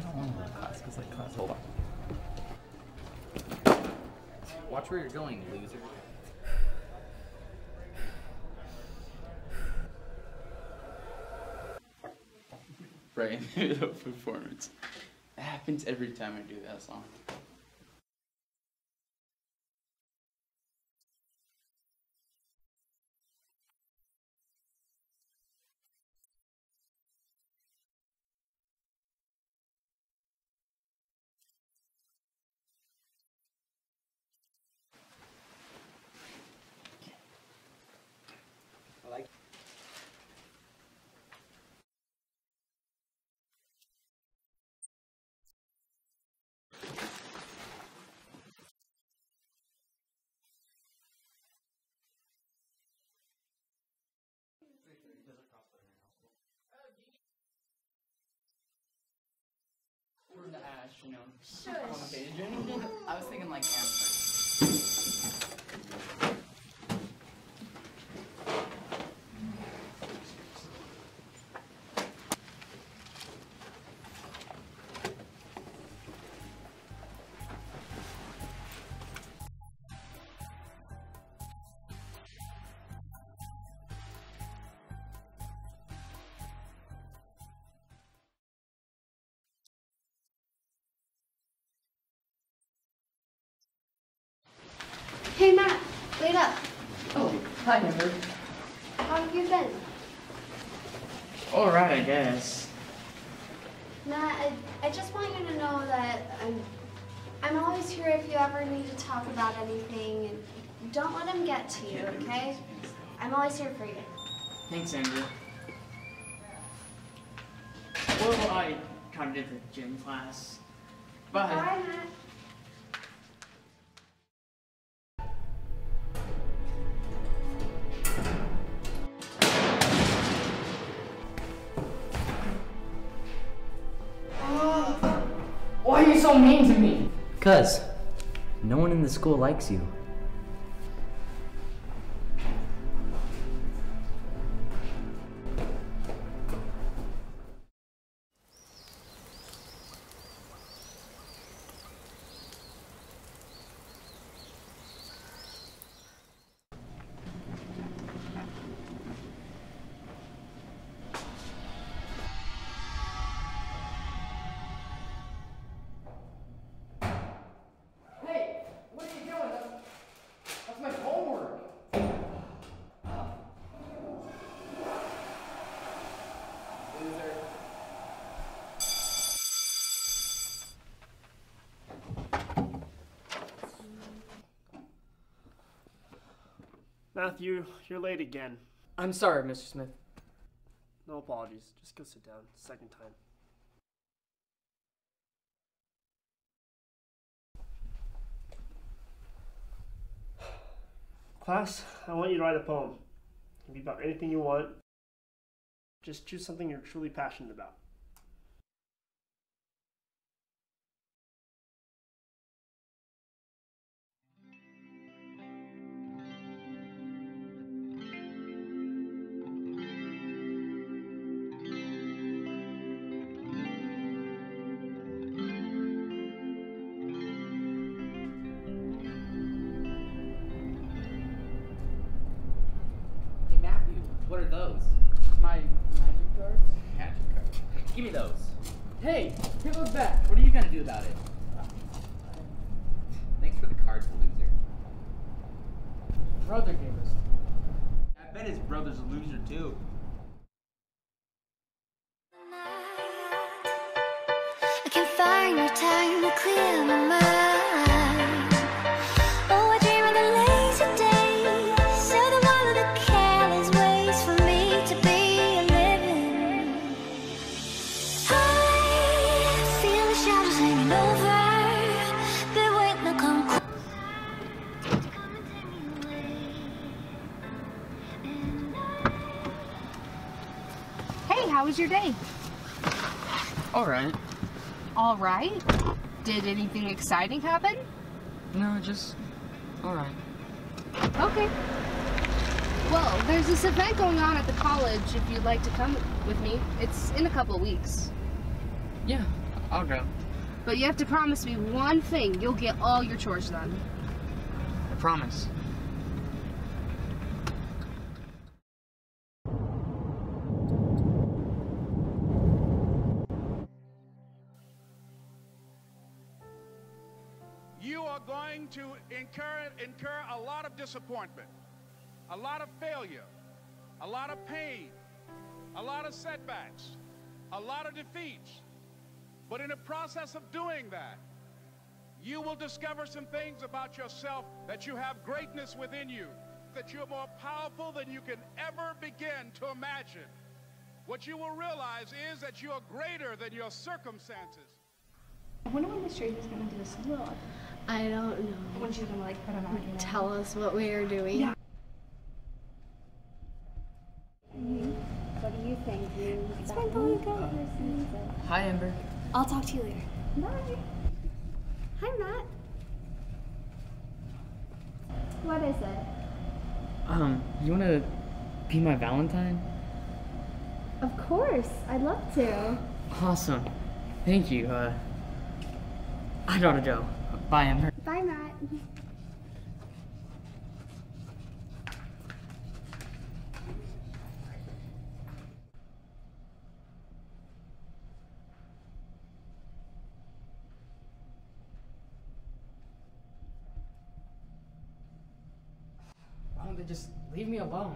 don't want to leave class because like class. Hold on. Watch where you're going, loser. Right in the middle of performance. It happens every time I do that song. I like it. Or the ash, you know. Shush. On the page or anything. I was thinking like answer. Hey Matt, wait up. Oh, hi Amber. How have you been? Alright, I guess. Matt, I just want you to know that I'm always here if you ever need to talk about anything, and don't let him get to you, okay? I'm always here for you. Thanks, Amber. Well, I kind of did the gym class. Bye. Bye, Matt. Why are you so mean to me? Cuz no one in the school likes you. Matthew, you're late again. I'm sorry, Mr. Smith. No apologies. Just go sit down. Second time. Class, I want you to write a poem. It can be about anything you want. Just choose something you're truly passionate about. What are those? My magic cards? Magic cards. Give me those. Hey, give those back. What are you gonna do about it? Thanks for the cards, loser. Brother gave us. I bet his brother's a loser too. I can find no time to clear my mind. Oh, I dream of the lazy days, so the one of the careless ways for me to be a living. I feel the shadows hanging over, but wait, now come close to come and take me away. And Hey, how was your day? Alright. All right. Did anything exciting happen? No, just alright. Okay. Well, there's this event going on at the college if you'd like to come with me. It's in a couple of weeks. Yeah, I'll go. But you have to promise me one thing. You'll get all your chores done. I promise. You are going to incur a lot of disappointment, a lot of failure, a lot of pain, a lot of setbacks, a lot of defeats. But in the process of doing that, you will discover some things about yourself, that you have greatness within you, that you're more powerful than you can ever begin to imagine. What you will realize is that you are greater than your circumstances. I wonder when the straight's gonna do this vlog. I don't know. When she's gonna like put them on, you know? Tell us what we are doing. Yeah. What do you think? It's been really good. Hi, Amber. I'll talk to you later. Bye. Hi, Matt. What is it? You wanna be my Valentine? Of course, I'd love to. Awesome. Thank you. I gotta go. Bye, Amber. Bye, Matt. Why don't they just leave me alone?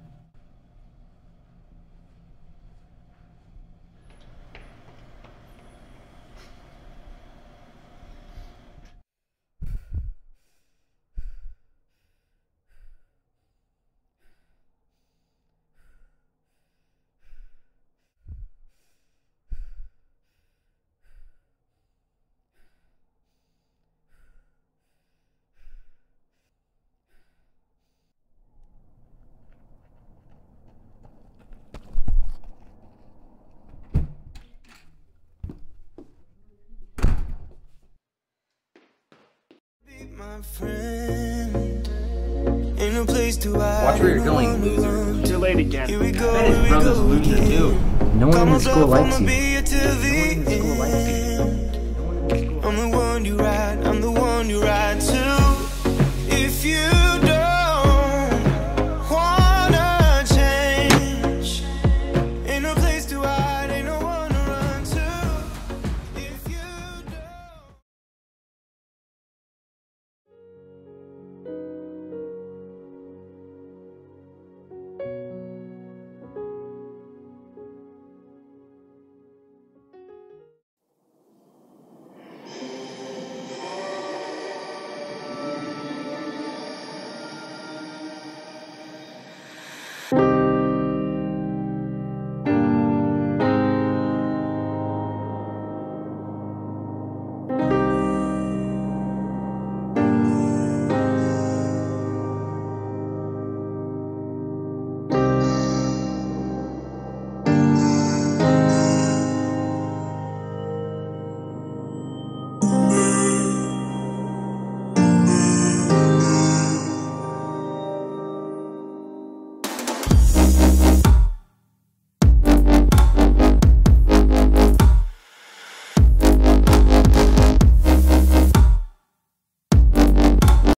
My friend, ain't no place to hide. Watch where you're going, loser. Too late again. Here we go, I bet his brother's a loser too. No one in the school likes you. No one in the school